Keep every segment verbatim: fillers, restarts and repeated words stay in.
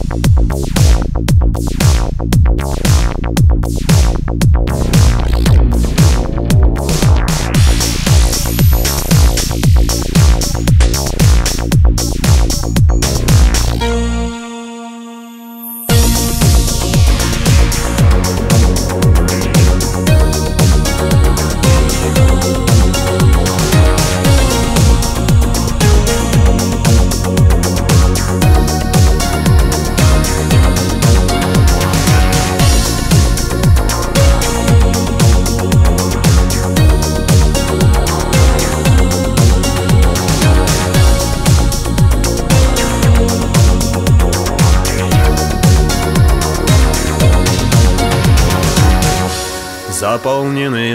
Заполнены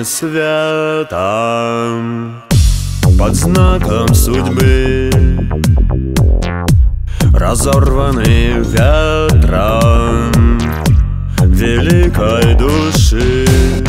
светом под знаком судьбы, разорваны ветром великой души.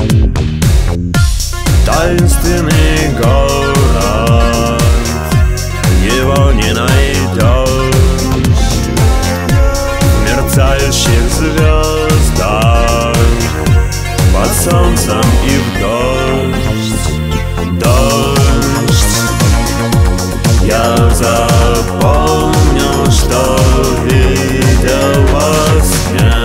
Таинственный город, его не найдешь в мерцающих звездах, под солнцем и в дождь, дождь. Я запомню, что видел во сне.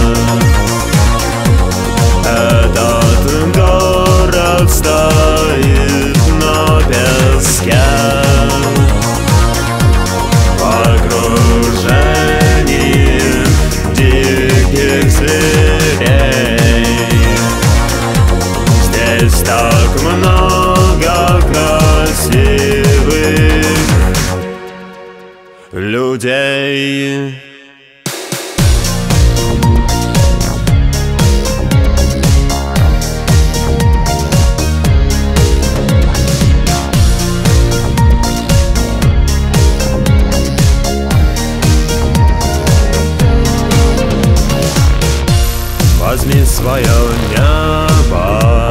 Этот город стоит на песке в окружении диких зверей. Здесь так много красивых людей. Возьми свое небо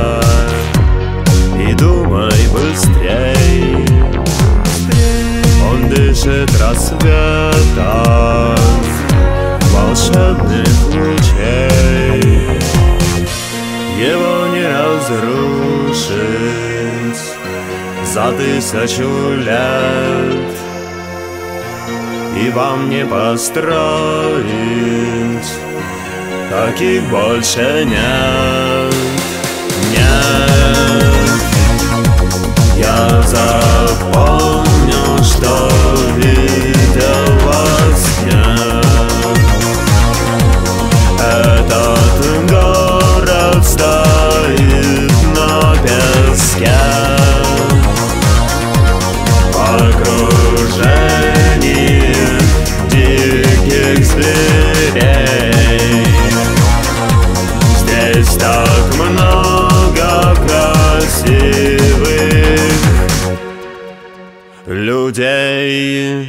и думай быстрей. Он дышит рассветом волшебных лучей. Его не разрушить за тысячу лет, и вам не построить таких больше нет, нет. Я запомню, что видел во сне. Этот город стоит на песке в окружении диких зверей. Здесь так много красивых людей.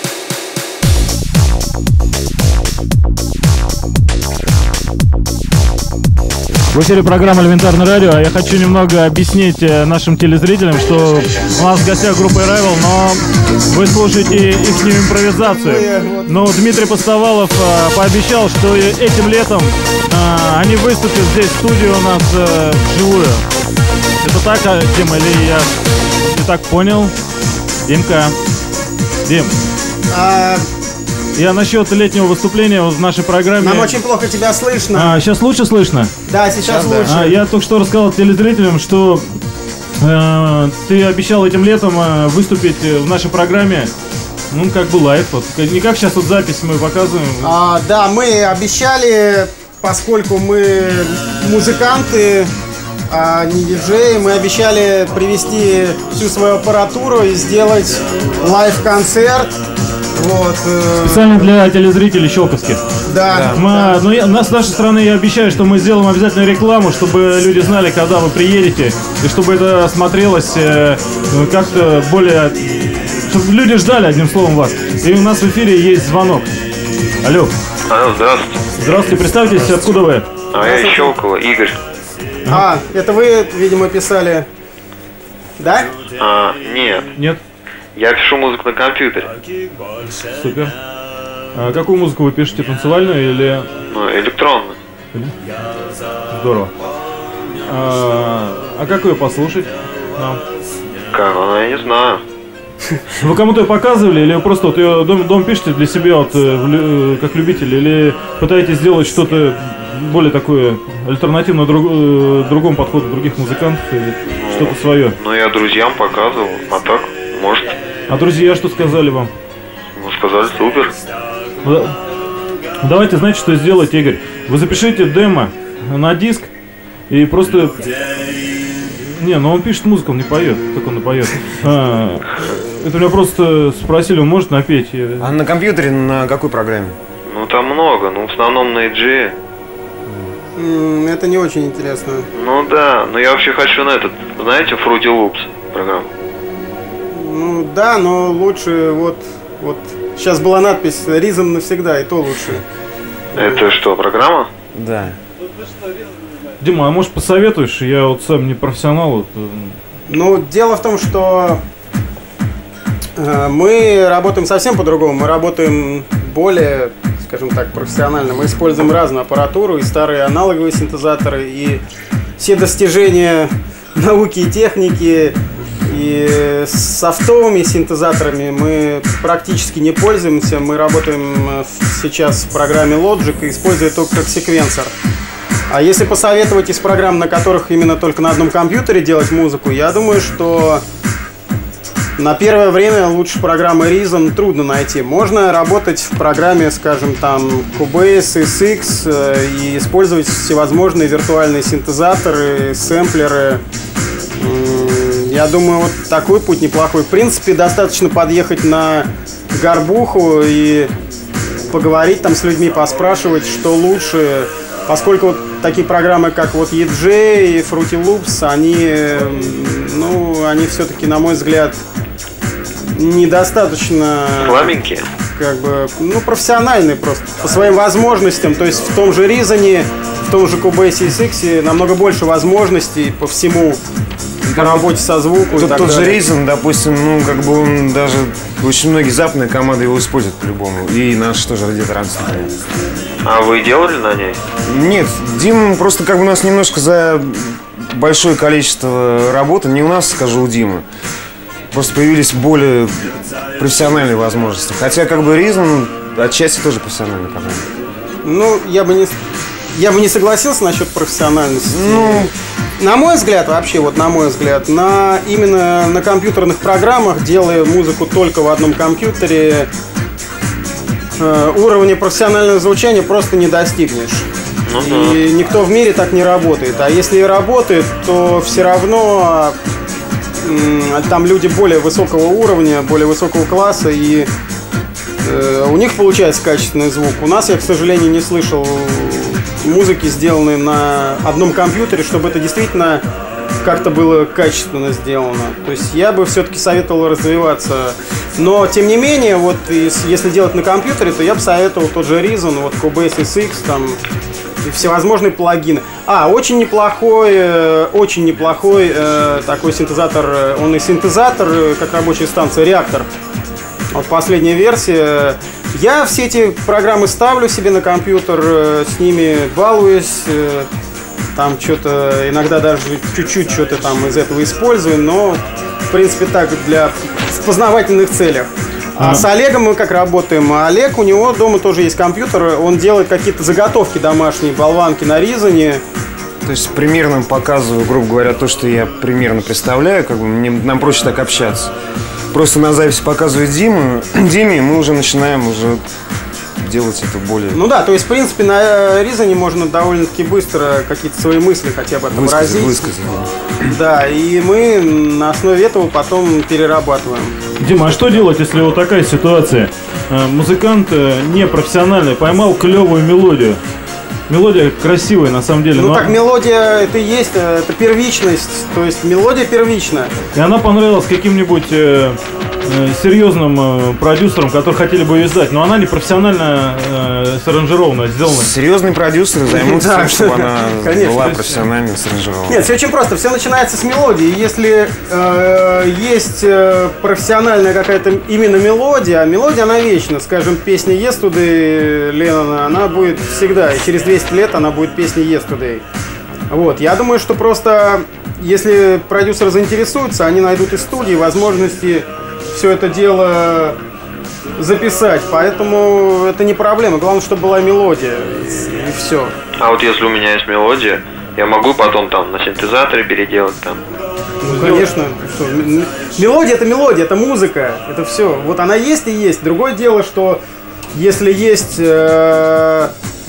В эфире программа «Элементарное радио», а я хочу немного объяснить нашим телезрителям, что у нас в гостях группа Arrival, но вы слушаете их импровизацию. Но Дмитрий Постовалов а, пообещал, что этим летом а, они выступят здесь в студии у нас а, вживую. Это так, Дима, или я не так понял? Димка, Дим. А... Я насчет летнего выступления в нашей программе. Нам очень плохо тебя слышно. А, сейчас лучше слышно? Да, сейчас, сейчас лучше. А, я только что рассказал телезрителям, что э, ты обещал этим летом э, выступить в нашей программе, ну, как бы лайв. Вот. Не как сейчас вот запись мы показываем. А, да, мы обещали, поскольку мы музыканты, а не диджеи, мы обещали привезти всю свою аппаратуру и сделать лайв-концерт. Вот, э... специально для телезрителей щелковских. Да. Мы, да. ну, я, нас, с нашей стороны я обещаю, что мы сделаем обязательно рекламу, чтобы люди знали, когда вы приедете, и чтобы это смотрелось э, как-то более... Чтобы люди ждали, одним словом, вас. И у нас в эфире есть звонок. Алло. Алло, здравствуйте. Здравствуйте, представьтесь, откуда вы? А я из Щелково, Игорь. А, это вы, видимо, писали, да? А, нет. Нет. Я пишу музыку на компьютере. Супер. А какую музыку вы пишете, танцевальную или... Ну, электронно. Здорово. А, а как ее послушать нам? Как? Ну, я не знаю. Вы кому-то ее показывали, или вы просто вот ее дом, дом пишете для себя, вот, э, как любитель, или пытаетесь сделать что-то более такое альтернативно друг, э, другому подходу других музыкантов, или ну, что-то свое? Ну, я друзьям показывал, а так, может. А друзья что сказали вам? Ну, сказали, супер. Ну, давайте, знаете, что сделать, Игорь? Вы запишите демо на диск и просто... Не, ну он пишет музыку, он не поет. Как он и поет? А, это меня просто спросили, он может напеть. А на компьютере на какой программе? Ну там много, ну в основном на и джи. Это не очень интересно. Ну да, но я вообще хочу на этот, знаете, Fruity Loops программу. Ну да, но лучше вот, вот сейчас была надпись «Ризм навсегда», и то лучше. Это что, программа? Да. Дима, а может посоветуешь? Я вот сам не профессионал. Вот. Ну, дело в том, что э, мы работаем совсем по-другому. Мы работаем более, скажем так, профессионально. Мы используем разную аппаратуру, и старые аналоговые синтезаторы, и все достижения науки и техники, и с софтовыми синтезаторами мы практически не пользуемся. Мы работаем сейчас в программе Logic и используем только как секвенсор. А если посоветовать из программ, на которых именно только на одном компьютере делать музыку, я думаю, что на первое время лучше программы Reason трудно найти. Можно работать в программе, скажем, там Cubase, эс икс и использовать всевозможные виртуальные синтезаторы, сэмплеры. Я думаю, вот такой путь неплохой. В принципе, достаточно подъехать на горбуху и поговорить там с людьми, поспрашивать, что лучше. Поскольку вот такие программы, как вот и джей и Fruity Loops, они, ну, они все-таки, на мой взгляд, недостаточно... Слабенькие? Как бы, ну, профессиональные просто, по своим возможностям. То есть в том же Reason, в том же Cubase и эс икс намного больше возможностей по всему, по работе со звуком. Тот, тот же Reason, допустим, ну, как бы он даже... Очень многие западные команды его используют по-любому. И наш тоже радиотранс, например. А вы делали на ней? Нет, Дим просто как бы у нас немножко за большое количество работы, не у нас, скажу, у Димы. Просто появились более профессиональные возможности. Хотя как бы Reason отчасти тоже профессиональная программа. Ну, я бы не, я бы не согласился насчет профессиональности. Ну, на мой взгляд, вообще, вот на мой взгляд, на, именно на компьютерных программах, делая музыку только в одном компьютере, э, уровня профессионального звучания просто не достигнешь. Ну, и да. никто в мире так не работает. А если и работает, то все равно э, там люди более высокого уровня, более высокого класса, и э, у них получается качественный звук. У нас, я, к сожалению, не слышал музыки, сделанной на одном компьютере, чтобы это действительно как-то было качественно сделано. То есть я бы все-таки советовал развиваться. Но, тем не менее, вот если делать на компьютере, то я бы советовал тот же Reason, вот Cubase эс икс, там, и всевозможные плагины. А, очень неплохой, э, очень неплохой э, такой синтезатор, он и синтезатор, как рабочая станция, реактор. Вот последняя версия. Я все эти программы ставлю себе на компьютер, с ними балуюсь, там что-то, иногда даже чуть-чуть что-то там из этого использую, но, в принципе, так, для в познавательных целях. А с Олегом мы как работаем? Олег, у него дома тоже есть компьютер, он делает какие-то заготовки домашние, болванки на Reason. То есть примерно показываю, грубо говоря, то, что я примерно представляю, как бы мне, нам проще так общаться. Просто на записи показываю Диму, Диме, и мы уже начинаем уже делать это более... Ну да, то есть, в принципе, на Reason можно довольно-таки быстро какие-то свои мысли хотя бы отобразить. Высказать, высказать. Да, и мы на основе этого потом перерабатываем. Дима, а что делать, если вот такая ситуация? Музыкант непрофессиональный поймал клевую мелодию. Мелодия красивая, на самом деле. Ну но... так мелодия это и есть, это первичность, то есть мелодия первична. И она понравилась каким-нибудь э, э, серьезным э, продюсерам, которые хотели бы ее издать, но она не профессионально э, э, саранжирована, сделана. Серьезные продюсеры займутся Да, тем, чтобы она конечно. была профессионально саранжирована. Нет, все очень просто. Все начинается с мелодии. Если э, есть э, профессиональная какая-то именно мелодия, а мелодия, она вечна. Скажем, песня Yesterday Леннона, она будет всегда. И через двести лет она будет песней Yesterday. Вот. Я думаю, что просто, если продюсеры заинтересуются, они найдут из студии возможности все это дело записать. Поэтому это не проблема. Главное, чтобы была мелодия. И все. А вот если у меня есть мелодия, я могу потом там на синтезаторе переделать там. Ну, конечно. Что, м- мелодия — это мелодия, это музыка, это все. Вот она есть и есть. Другое дело, что если есть э,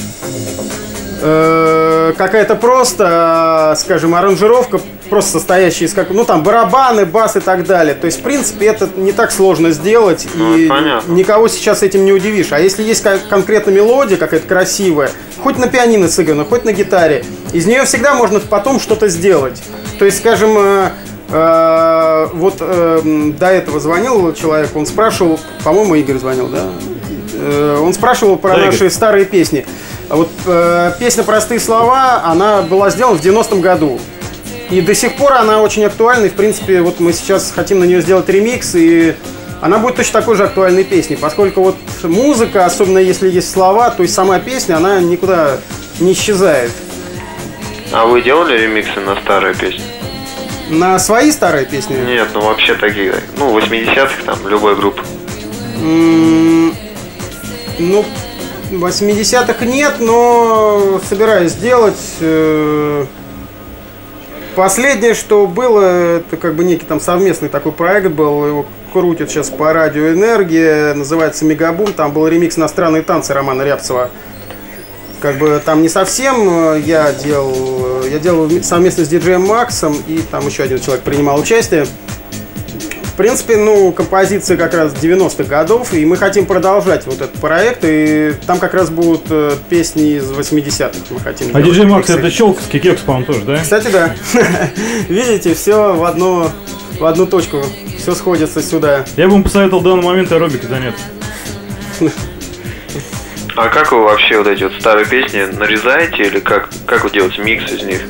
э, какая-то просто, скажем, аранжировка, просто состоящая из как, ну там барабаны, бас и так далее. То есть, в принципе, это не так сложно сделать, Ну, и понятно. никого сейчас этим не удивишь. А если есть ка- конкретно мелодия какая-то красивая, хоть на пианино сыграна, хоть на гитаре, из нее всегда можно потом что-то сделать. То есть, скажем, э, э, вот э, м, до этого звонил человек, он спрашивал, по-моему, Игорь звонил, да? Э, он спрашивал про Да, наши Игорь. старые песни. А вот э, песня «Простые слова», она была сделана в девяностом году. И до сих пор она очень актуальна. И, в принципе, вот мы сейчас хотим на нее сделать ремикс, и она будет точно такой же актуальной песней. Поскольку вот музыка, особенно если есть слова, то есть сама песня, она никуда не исчезает. А вы делали ремиксы на старые песни? На свои старые песни? Нет, ну вообще такие, ну, восьмидесятых там, любой группы. М, Ну, восьмидесятых нет, но собираюсь сделать. э, Последнее, что было, это как бы некий там совместный такой проект был, его крутят сейчас по радио «Энергия», называется «Мегабум», там был ремикс на «Странные танцы» Романа Рябцева. Как бы там не совсем я делал, я делал совместно с диджеем Максом, и там еще один человек принимал участие. В принципе, ну, композиции как раз девяностых годов, и мы хотим продолжать вот этот проект, и там как раз будут э, песни из восьмидесятых мы хотим А делать диджей Макс ремиксы. это Щелковский кекс, по-моему, тоже, да? Кстати, да. Видите, все в одну, в одну точку, все сходится сюда. Я бы ему посоветовал в данный момент аэробикой заняться. А как вы вообще вот эти вот старые песни нарезаете или как, как вы делаете микс из них?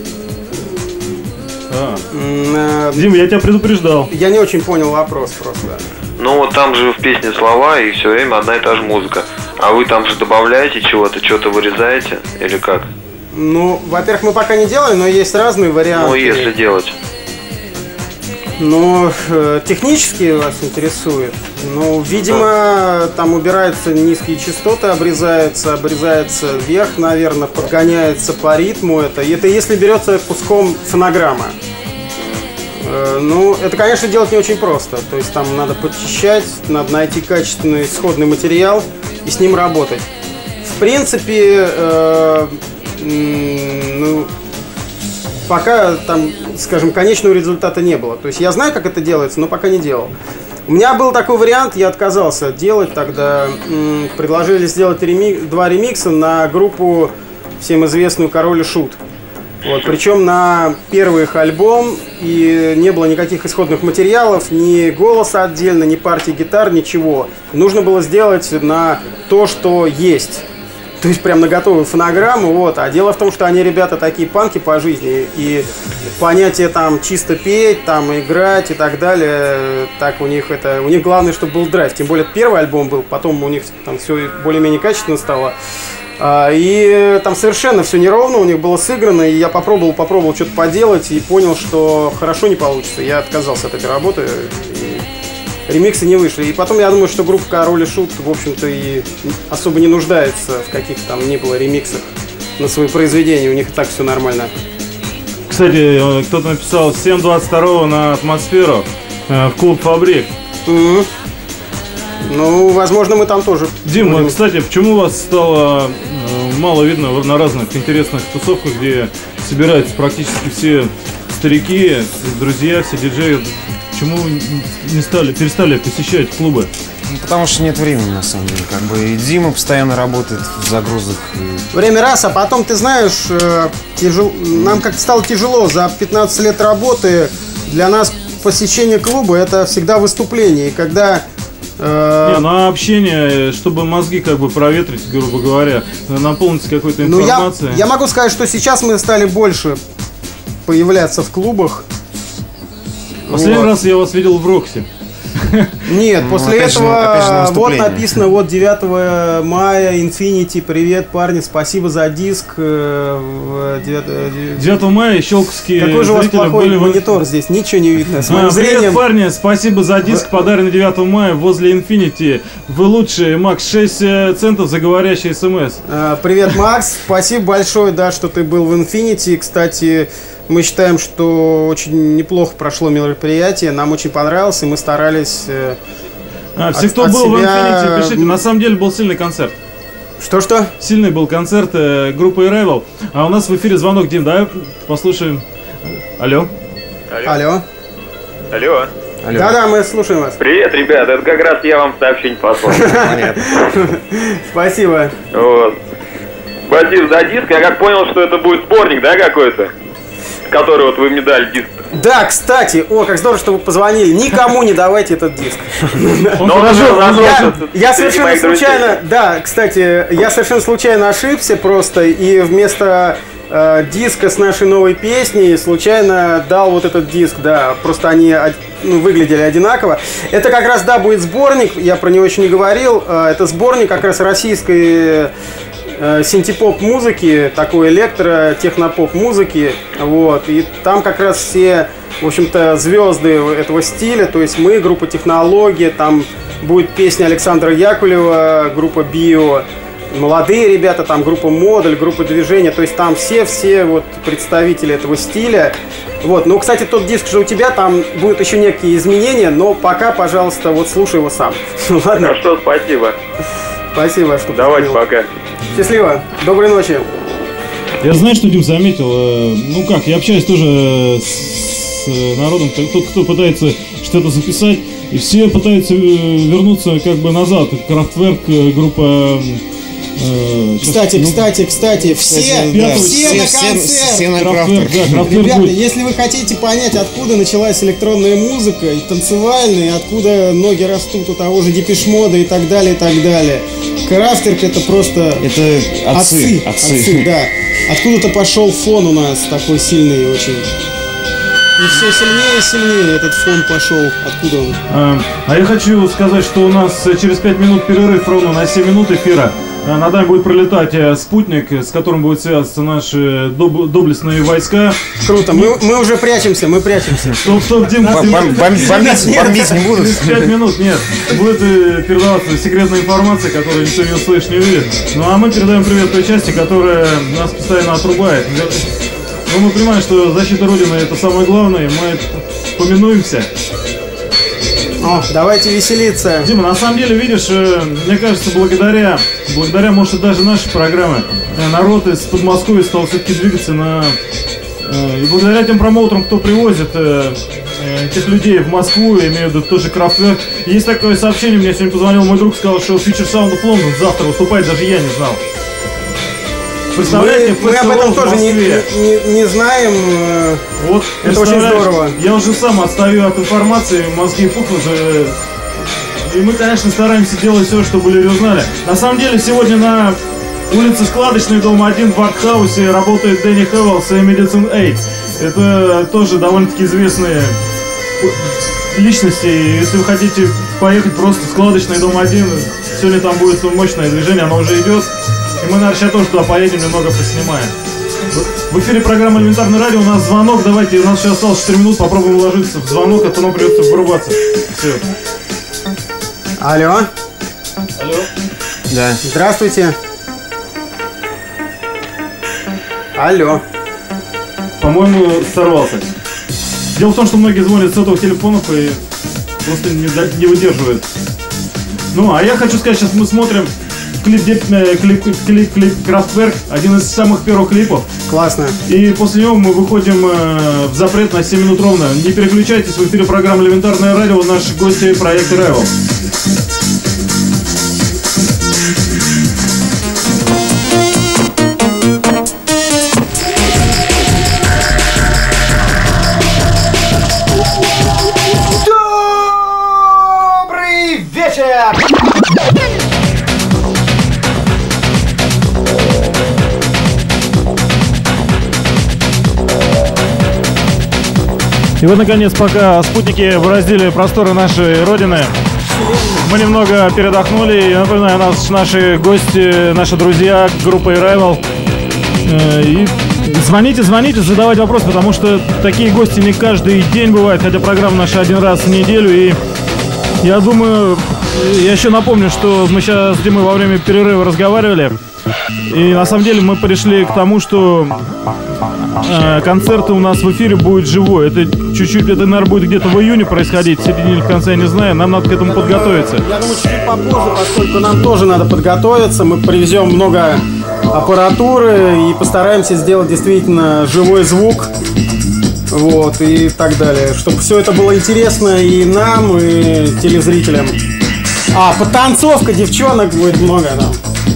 А. М, э, Дима, я тебя предупреждал. Я не очень понял вопрос просто. Ну вот там же в песне слова и все время одна и та же музыка. А вы там же добавляете чего-то, что-то вырезаете или как? Ну, во-первых, мы пока не делали, но есть разные варианты. Ну если делать. Ну, э, технически вас интересует. Ну, видимо, там убираются низкие частоты, обрезается, обрезается верх, наверное, подгоняется по ритму это. И это если берется куском фонограмма. Э, ну, это, конечно, делать не очень просто. То есть там надо подчищать, надо найти качественный исходный материал и с ним работать. В принципе, э, м, ну, пока там, скажем, конечного результата не было. То есть я знаю, как это делается, но пока не делал. У меня был такой вариант, я отказался делать тогда. М, предложили сделать реми- два ремикса на группу всем известную «Король и Шут». Вот, причем на первый их альбом, и не было никаких исходных материалов, ни голоса отдельно, ни партии гитар, ничего. Нужно было сделать на то, что есть. То есть прям на готовую фонограмму, вот. А дело в том, что они, ребята, такие панки по жизни, и понятие там чисто петь, там играть и так далее, так у них это, у них главное, чтобы был драйв. Тем более первый альбом был, потом у них там все более-менее качественно стало. А, и там совершенно все неровно у них было сыграно, и я попробовал, попробовал что-то поделать и понял, что хорошо не получится. Я отказался от этой работы. И ремиксы не вышли. И потом я думаю, что группа «Король и Шут», в общем-то, и особо не нуждается в каких там ни было ремиксах на свои произведения. У них и так все нормально. Кстати, кто-то написал семь двадцать два на атмосферу э, в клуб «Фабрик». Мгм. Ну, возможно, мы там тоже. Дим, будем. кстати, почему вас стало э, мало видно на разных интересных тусовках, где собираются практически все старики, друзья, все диджеи? Почему не стали, перестали посещать клубы? Ну, потому что нет времени, на самом деле. Как бы и Дима постоянно работает в загрузах. И... Время раз, а потом, ты знаешь, э, тяжел... нам как-то стало тяжело. За пятнадцать лет работы для нас посещение клуба — это всегда выступление. И когда Не, ну а общение, чтобы мозги как бы проветрить, грубо говоря, наполнить какой-то Ну, я, информацией. я могу сказать, что сейчас мы стали больше появляться в клубах. Последний Вот. раз я вас видел в Роксе. Нет, Ну, после опять же, этого опять же на вот выступление. написано вот девятого мая Infinity, привет, парни, спасибо за диск. э, в девятого девятого мая щелковские Какой же у вас зрители плохой были в- монитор здесь, ничего не видно. С моим А, привет, зрением. парни, спасибо за диск, подаренный девятого мая возле Infinity. Вы лучшие, Макс, шесть э, центов за говорящий смс. Э, Привет, Макс, спасибо большое, да, что ты был в Infinity. Кстати, мы считаем, что очень неплохо прошло мероприятие, нам очень понравилось, и мы старались... э, А, все, От- кто от был в себя, Infinity, пишите. м, На самом деле был сильный концерт. Что-что? Сильный был концерт э, группы Arrival. А у нас в эфире звонок, Дим, давай послушаем. Алло. Алло. Алло. Алло. Да-да, мы слушаем вас. Привет, ребят, это как раз я вам сообщение послал. Понятно. Спасибо. Вот. Спасибо за диск. Я как понял, что это будет сборник, да, какой-то? Который вот вы мне дали диск. Да, кстати, о, как здорово, что вы позвонили. Никому не давайте этот диск. Он Но он хорошо, уже он- разошелся Я, я среди совершенно моих друзей. случайно, да, кстати, я совершенно случайно ошибся просто, и вместо э, диска с нашей новой песней случайно дал вот этот диск, да, просто они од- ну, выглядели одинаково. Это как раз, да, будет сборник, я про него еще не говорил, э, это сборник как раз российской э, синтепоп музыки, такой электро, технопоп музыки, вот, и там как раз все, в общем-то, звезды этого стиля, то есть мы, группа Технология, там будет песня Александра Якулева, группа Био, молодые ребята, там группа Модуль, группа Движения, то есть там все-все вот представители этого стиля. Вот, ну, кстати, тот диск же у тебя, там будут еще некие изменения, но пока, пожалуйста, вот слушай его сам. Ладно, Хорошо, спасибо. спасибо, что Давайте, позвонил. пока. Счастливо, доброй ночи. Я знаю, что Дим заметил. э, Ну как, я общаюсь тоже э, с э, народом, как- тот, кто пытается что-то записать, и все пытаются э, вернуться как бы назад. Крафтверк, э, группа... э, щас- Кстати, ну, кстати, кстати, все, да, все, все- на все- концерт. все на Крафтверк, крафтер. да, Крафтверк Ребята, будет. если вы хотите понять, откуда началась электронная музыка и танцевальная, и откуда ноги растут у того же Депешмода и так далее, и так далее. Крафтверк это просто Это отцы. отцы, да. Откуда-то пошел фон у нас такой сильный очень. И все сильнее и сильнее этот фон пошел. Откуда он? А, а я хочу сказать, что у нас э, через пять минут перерыв ровно на семь минут эфира. А, Над нами будет пролетать э, спутник, с которым будут связываться наши доб- доблестные войска. Круто, мы, мы уже прячемся, мы прячемся. Стоп, стоп, Дим, Бом- Дим, бом- бомбить, бомбить, бомбить не будут. через пять минут, нет. Будет э, передаваться секретная информация, которую никто не услышит, не увидит. Ну а мы передаем привет той части, которая нас постоянно отрубает. Ну мы понимаем, что защита Родины это самое главное, и мы поминуемся. О, давайте веселиться. Дима, на самом деле, видишь, э, мне кажется, благодаря, благодаря, может, даже нашей программе, э, народ из Подмосковья стал все-таки двигаться на... э, И благодаря тем промоутерам, кто привозит э, э, этих людей в Москву, я имею в виду тоже Крафтверк. Есть такое сообщение, мне сегодня позвонил мой друг, сказал, что Future Sound of London завтра выступает, даже я не знал. Представляете, Мы, мы об этом фестиваль в тоже не, Москве. не- не знаем. э, Вот, Это очень представляешь, здорово. Я уже сам отстаю от информации, мозги пухнут. э, И мы, конечно, стараемся делать все, чтобы люди узнали. На самом деле, сегодня на улице Складочной, дом один в Артхаусе работает Дэнни Хевелс и Medicine Aid. Это тоже довольно-таки известные личности. Если вы хотите поехать просто в Складочный, дом один, сегодня там будет мощное движение, оно уже идет. И мы, наверное, сейчас тоже туда поедем, немного поснимаем. В эфире программа «Элементарное радио», у нас звонок, давайте, у нас сейчас осталось четыре минуты, попробуем уложиться в звонок, а то нам придется вырубаться. Все. Алло, Алло. Да. здравствуйте. Алло. По-моему, сорвался. Дело в том, что многие звонят с сотовых телефонов и просто не, да- не выдерживают. Ну, а я хочу сказать, сейчас мы смотрим клип, деп- э, клип, клип, клип Крафтверк, один из самых первых клипов. Классно. И после него мы выходим э, в запрет на семь минут ровно. Не переключайтесь, в эфире программа «Элементарное радио», наши гости проекта Rival. Добрый вечер! И вот, наконец, пока спутники бороздили просторы нашей Родины, мы немного передохнули. И, напоминаю, у нас наши гости, наши друзья, группа Arrival. И звоните, звоните, задавайте вопросы, потому что такие гости не каждый день бывают, хотя программа наша один раз в неделю. И я думаю, я еще напомню, что мы сейчас с Димой во время перерыва разговаривали. И на самом деле мы пришли к тому, что э, концерт у нас в эфире будет живой. Это чуть-чуть, это, наверное, будет где-то в июне происходить, в середине или в конце, я не знаю. Нам надо к этому подготовиться. Я думаю, чуть-чуть попозже, поскольку нам тоже надо подготовиться. Мы привезем много аппаратуры и постараемся сделать действительно живой звук. Вот, и так далее. Чтобы все это было интересно и нам, и телезрителям. А, подтанцовка девчонок будет много там.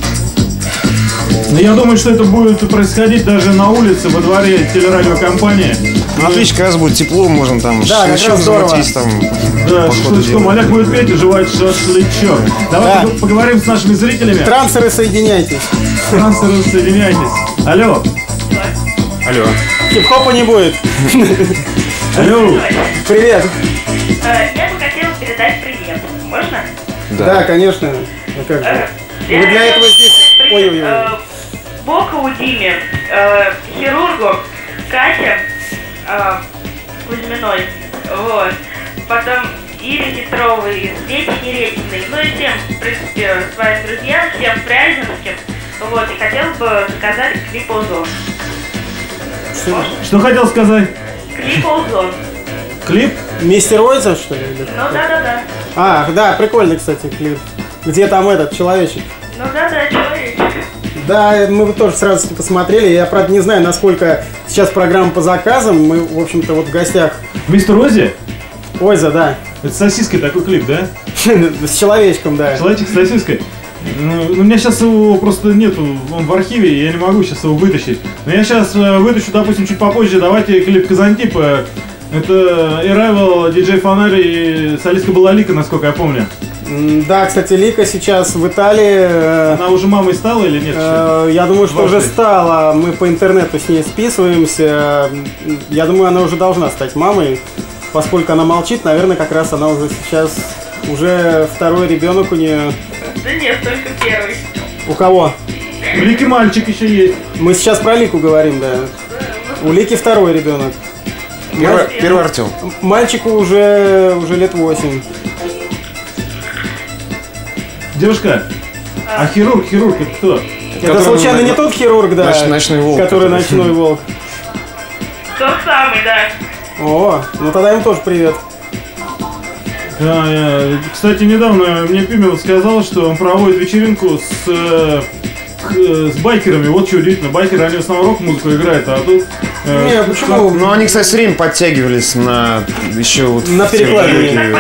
Я думаю, что это будет происходить даже на улице, во дворе телерадиокомпании. Ну, отлично, как раз будет тепло, можно там да, шашлычок заварить, там. Да, шашлычком. Олег будет петь и жевать шашлычок. Давайте да. поговорим с нашими зрителями. Трансеры, соединяйтесь. Трансеры, соединяйтесь. Алло. Алло. Хип-хопа не будет. Алло. Привет. Я бы хотела передать привет. Можно? Да, да, конечно. А как же? Вы для этого здесь... Ой-ой-ой. Бокову Диме, э, хирургу, Кате э, Кузьминой, вот, потом Ире Хитровой, Свете Неретиной, ну и всем, в принципе, своим друзьям, всем фрязинским, вот, и хотел бы заказать клип «Озон». Что? Что хотел сказать? Клип «Озон». Клип? Мистер Ойза, что ли? Ну да-да-да. А, да, прикольный, кстати, клип. Где там этот человечек? Ну да-да, человечек. Да, мы тоже сразу посмотрели. Я, правда, не знаю, насколько сейчас программа по заказам. Мы, в общем-то, вот в гостях. Мистер Ози? Ойза, да. Это с сосиской такой клип, да? С человечком, да. Человечек с сосиской. Ну, у меня сейчас его просто нету, он в архиве, и я не могу сейчас его вытащить. Но я сейчас вытащу, допустим, чуть попозже. Давайте клип Казантип. Это Arrival, диджей Фонарь и солистка была Лика, насколько я помню. Да, кстати, Лика сейчас в Италии. Она уже мамой стала или нет? Э, я думаю, что уже стала. Мы по интернету с ней списываемся. Я думаю, она уже должна стать мамой. Поскольку она молчит, наверное, как раз она уже сейчас... Уже второй ребенок у нее. Да нет, только первый. У кого? У Лики мальчик еще есть. Мы сейчас про Лику говорим, да. У Лики второй ребенок. Первый, первый Артем. Мальчику уже, уже лет восемь. Девушка, а хирург, хирург, это кто? Это случайно не тот хирург, да? Ноч, ночной волк. Который ночной волк. Тот самый, да. О, ну тогда им тоже привет. Да, я, кстати, недавно мне Пимел сказал, что он проводит вечеринку с, э, к, с байкерами. Вот что удивительно, байкеры, они в основном рок-музыку играют, а тут... Э, не, почему? Ну, они, кстати, все время подтягивались на еще вот... На перекладине.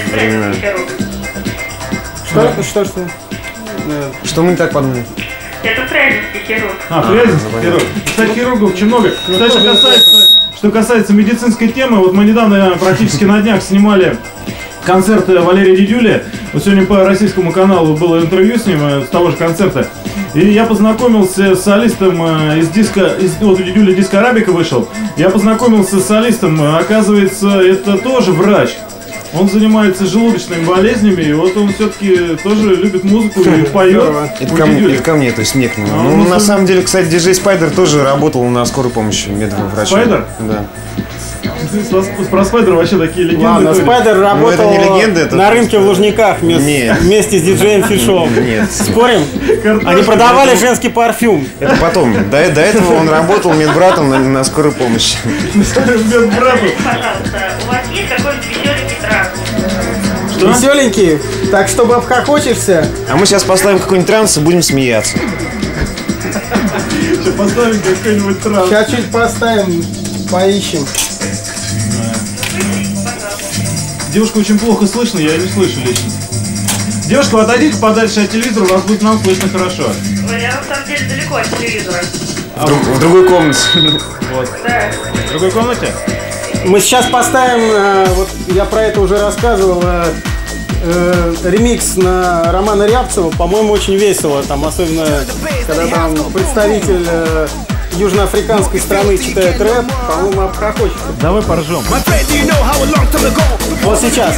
Что? Что, что? Что мы не так подумали? Это фрязинский хирург. А, фрязинский ну, хирург. Кстати, хирургов очень много. Кстати, что касается, что касается медицинской темы, вот мы недавно, практически на днях, снимали концерт Валерия Дидюли. Вот сегодня по российскому каналу было интервью с ним, с того же концерта. И я познакомился с солистом из диска, из, вот у Дидюли диск Арабика вышел. Я познакомился с солистом, оказывается, это тоже врач. Он занимается желудочными болезнями, и вот он все-таки тоже любит музыку и поет. Это ко, мне, это ко мне, то есть не к нему. А, ну, ну, на с... самом деле, кстати, диджей Спайдер тоже работал на скорой помощи медовым врачом. Спайдер? Да. Про Спайдера вообще такие легенды. Ладно, Спайдер работал это не легенда, это на рынке в Лужниках вместе, вместе с диджеем Фишом. Нет. Спорим? Они продавали женский парфюм. Это потом. До, до этого он работал медбратом на, на скорой помощи. Медбратом. Пожалуйста, у вас есть какой-нибудь веселенький транс? Что? Веселенький? Так, чтобы обхохочешься. А мы сейчас поставим какой-нибудь транс и будем смеяться. Сейчас поставим какой-нибудь транс. Сейчас чуть поставим, поищем. Девушка очень плохо слышно, я не слышу лично. Девушка, отойдите подальше от телевизора, у вас будет нам слышно хорошо. Я на самом деле далеко от телевизора. А в, в другой комнате. Вот. Да. В другой комнате? Мы сейчас поставим, вот я про это уже рассказывал, э, ремикс на Романа Рябцева, по-моему, очень весело, там особенно, когда там представитель э, южноафриканской страны читает рэп, по-моему, прохочется. Давай поржем. Вот сейчас.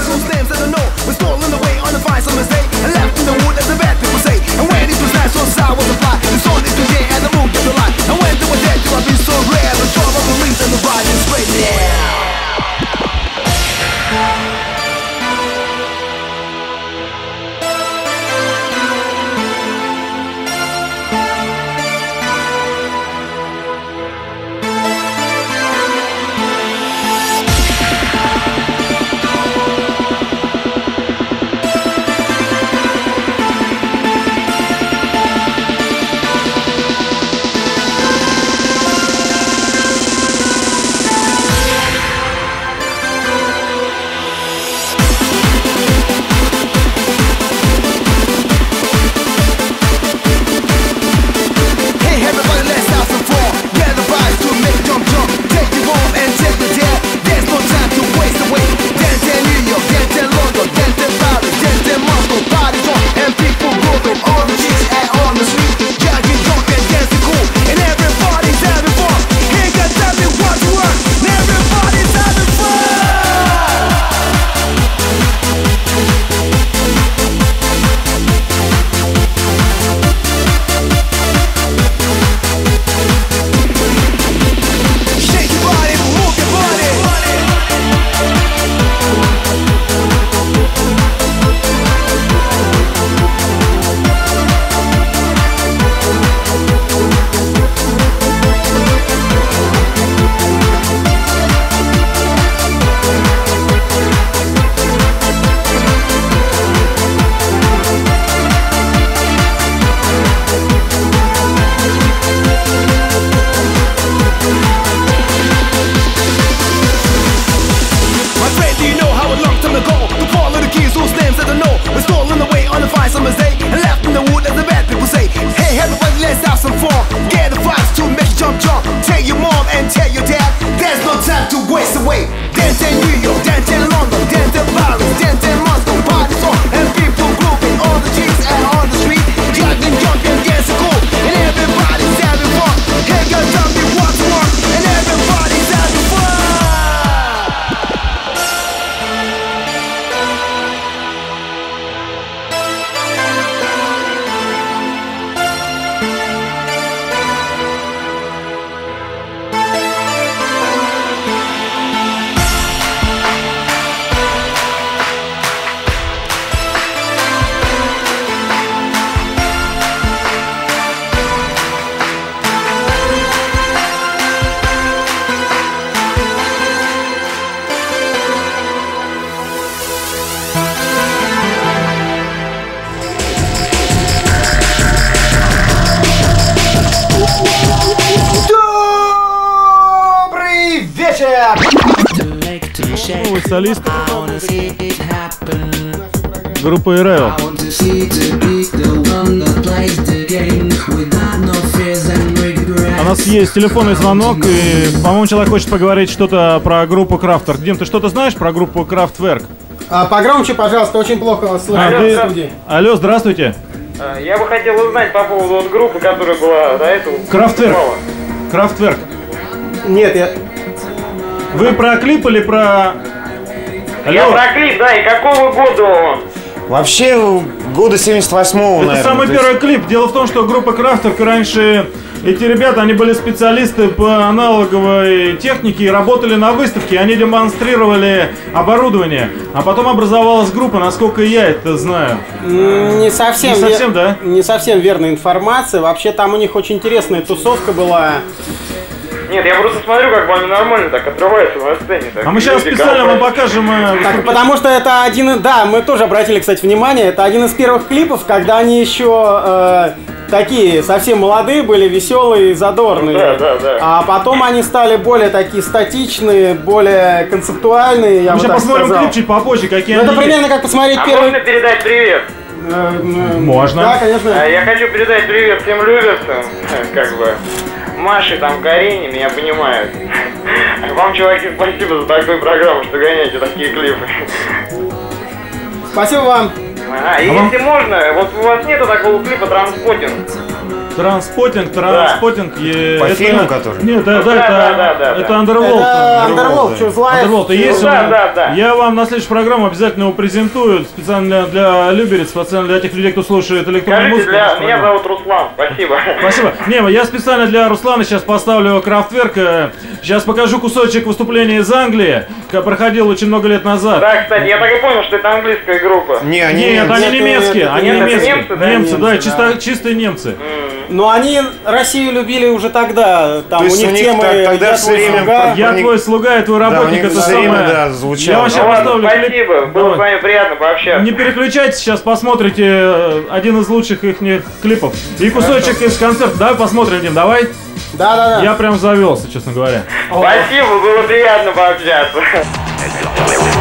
Новый солист группы Ravel. У нас есть телефонный звонок, и, по-моему, человек хочет поговорить что-то про группу Kraftwerk. Дим, ты что-то знаешь про группу Kraftwerk? А, погромче, пожалуйста, очень плохо вас слышно. А, вы... Алло, здравствуйте. Я бы хотел узнать по поводу вот группы, которая была до этого. Kraftwerk. Kraftwerk. Нет, я... Вы про клип или про... Алло? Я про клип, да, и какого года он? Вообще, года семьдесят восьмого, Это наверное. самый первый клип. Дело в том, что группа Kraftwerk раньше... Эти ребята, они были специалисты по аналоговой технике и работали на выставке. Они демонстрировали оборудование. А потом образовалась группа, насколько я это знаю. Не совсем, Не совсем, вер... да? Не совсем верная информация. Вообще там у них очень интересная тусовка была. Нет, я просто смотрю, как бы они нормально так отрываются на сцене. Так, а мы сейчас специально вам покажем... Э, так, потому что это один... Да, мы тоже обратили, кстати, внимание. Это один из первых клипов, когда они еще... Э, такие совсем молодые были, веселые, задорные. Да, да, да. А потом они стали более такие статичные, более концептуальные. Я мы сейчас посмотрим сказал. клип чуть попозже, какие ну, они это примерно есть. как посмотреть а первый... можно передать привет? Можно. Да, конечно. Я хочу передать привет всем люберцам, как бы. Маше, там, Карине, меня понимают. Вам, чуваки, спасибо за такую программу, что гоняете такие клипы. Спасибо вам. А, и а если вам... можно, вот у вас нету такого клипа «Транспотинг». Транспотинг, транспотинг. и По это- фильму, который? Нет, да, да, Да, это, да, да, да, это да. Underworld. Это Underworld, Underworld, что злая. Underworld. И есть Да, он- да, да. Я вам на следующую программу обязательно его презентую. Специально для люберец, специально для тех людей, кто слушает электронную Скажите, музыку. для... нашу меня программу. зовут Руслан, спасибо. Спасибо. Не, я специально для Руслана сейчас поставлю Kraftwerk. Сейчас покажу кусочек выступления из Англии, как проходил очень много лет назад. Да, кстати, я так и понял, что это английская группа. Не, они Нет, они Нет, немецкие, нет, они нет, это немецкие. немцы, да? Немцы, да, Немцы, чисто, да. чистые немцы. Но они Россию любили уже тогда. Там То у есть них у них темы так- тогда «Я все твой время слуга». про- Я них- твой слуга и твой Да, работник, у них это все время, самое. да, звучало. Я вам сейчас Ну ладно, поставлю клип. спасибо, было Давай. с вами приятно пообщаться. Не переключайтесь, сейчас посмотрите э, один из лучших их клипов. И кусочек из концерта. Давай посмотрим, Дим, давай. Да-да-да. Я прям завелся, честно говоря. Спасибо, было приятно пообщаться.